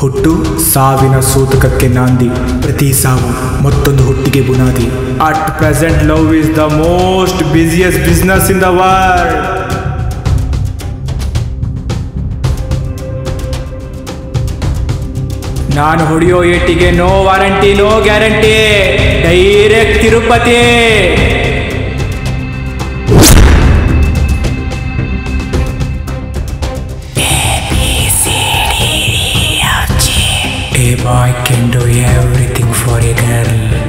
ಹುಟ್ಟು ಸಾವಿನ ಸೂತಕಕ್ಕೆ ನಾಂದಿ, ಪ್ರತಿ ಸಾವು ಮತ್ತೊಂದು ಹುಟ್ಟಿಗೆ ಬುನಾದಿ. At present love is the most busiest business in the world. ನಾನು ಹೊಡೆಯೋ ಏಟಿಗೆ no warranty no guarantee, direct Tirupati. A boy can do everything for a girl.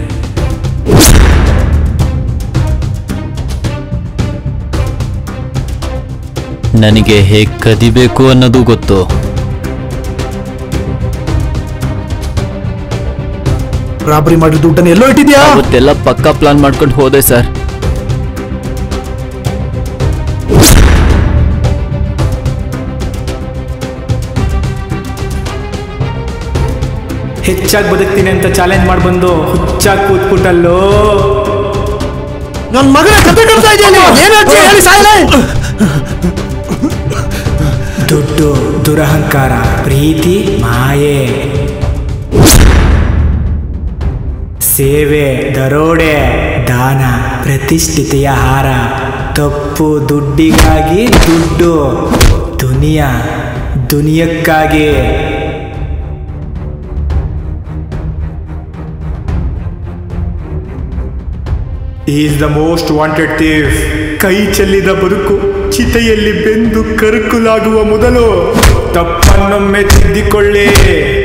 ನನಗೆ ಹೇಗೆ ಕದಿಬೇಕು ಅನ್ನೋದು ಗೊತ್ತು. ರಾಬರಿ ಮಾಡಿದ ದುಡ್ಡನ್ನು ಎಲ್ಲೋ ಇಟ್ಟಿದ್ಯಾ? ಅವತ್ತೆಲ್ಲ ಪಕ್ಕಾ ಪ್ಲಾನ್ ಮಾಡ್ಕೊಂಡು ಹೋದೆ ಸರ್. ಹೆಚ್ಚಾಗಿ ಬದುಕ್ತೀನಿ ಅಂತ ಚಾಲೆಂಜ್ ಮಾಡಿ ಬಂದು ಹುಚ್ಚಾಗಿ ಕೂತ್ಬಿಟ್ಟಲ್ಲೋ. ನನ್ನ ಮಗನ ಕತೆ ಕಟ್ತಾ ಇದ್ದೀನಿ. ದುಡ್ಡು, ದುರಹಂಕಾರ, ಪ್ರೀತಿ, ಮಾಯೆ, ಸೇವೆ, ದರೋಡೆ, ದಾನ, ಪ್ರತಿಷ್ಠಿತೆಯ ಹಾರ. ತಪ್ಪು ದುಡ್ಡಿಗಾಗಿ ದುಡ್ಡು, ದುನಿಯಕ್ಕಾಗಿ. He is the most wanted thief. ಕೈ ಚೆಲ್ಲಿದ ಬದುಕು ಚಿತೆಯಲ್ಲಿ ಬೆಂದು ಕರಕಲಾಗುವ ಮೊದಲು ತಪ್ಪನ್ನೊಮ್ಮೆ ತಿದ್ದಿಕೊಳ್ಳಿ.